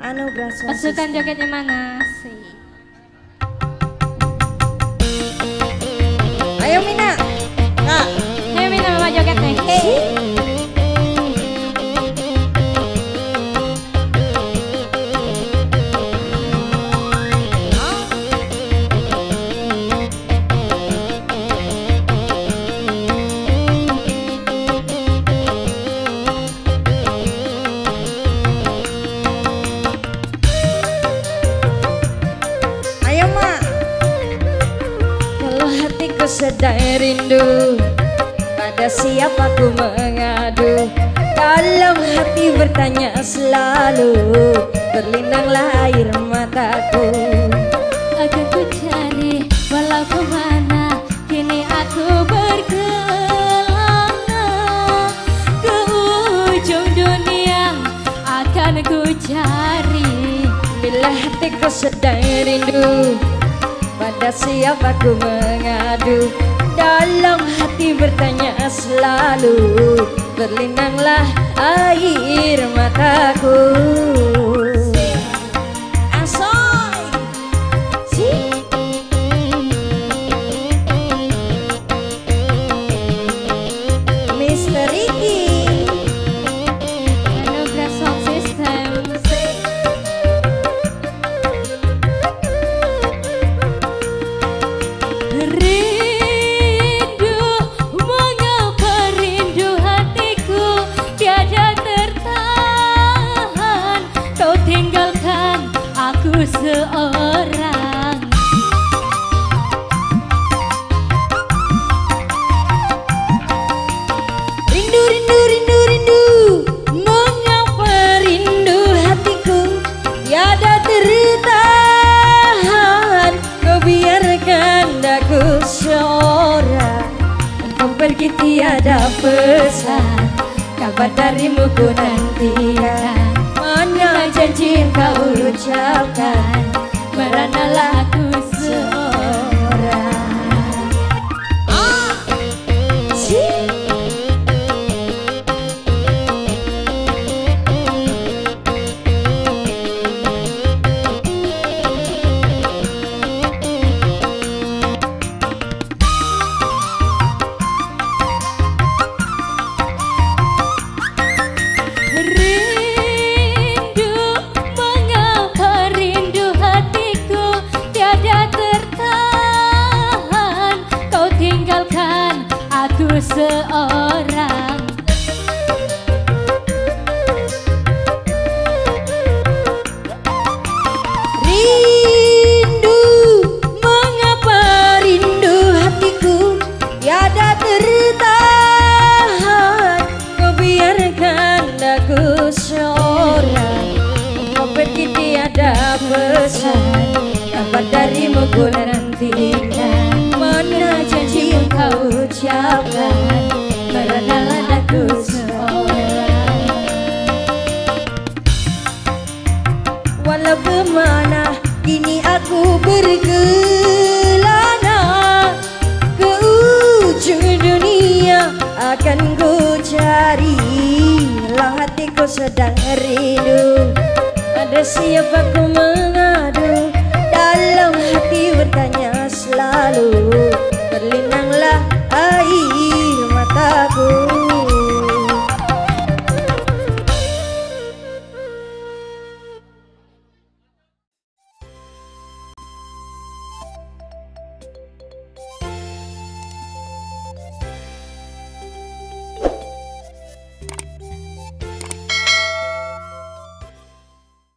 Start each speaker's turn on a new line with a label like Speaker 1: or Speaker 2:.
Speaker 1: Anugerah Sound
Speaker 2: Pasukan
Speaker 1: System.
Speaker 2: jogetnya mana sih?
Speaker 1: Ayo Mina. Kak.
Speaker 2: Ayo Mina mama joget nih. Hey.
Speaker 1: Hatiku sedang rindu, pada siapa ku mengadu. Dalam hati bertanya selalu, berlinanglah air mataku.
Speaker 2: Akan ku cari walau kemana, kini aku berkelana. Ke ujung dunia akan ku cari.
Speaker 1: Bila hatiku sedang rindu, pada siapa ku mengadu. Dalam hati bertanya selalu, berlinanglah air mataku. Asoy si Mr. Ricky.
Speaker 2: Anugerah Sound System. Rindu, mengapa rindu hatiku tiada tertahan. Kau tinggalkan aku seorang.
Speaker 1: Rindu, rindu, rindu, rindu, mengapa rindu hatiku tiada tertahan. Kau biarkan aku seorang, kau pergi tiada pesan. Kabar darimu ku nantikan, mana janji yang kau ucapkan. Meranalah aku seorang. Si
Speaker 2: Rindu, mengapa rindu hatiku tiada tertahan. Kau tinggalkan aku seorang.
Speaker 1: rindu, mengapa rindu hatiku tiada tertahan. Kau biarkan aku seorang, kau pergi tiada pesan. Kabar darimu ku nantikan, mana janji yang kau ucapkan. Meranalah aku seorang. Walau kemana kini aku berkelana, ke ujung dunia akan ku cari. Lah hatiku sedang rindu, pada siapa ku mengadu. Dalam hati bertanya selalu, berlinanglah air mataku.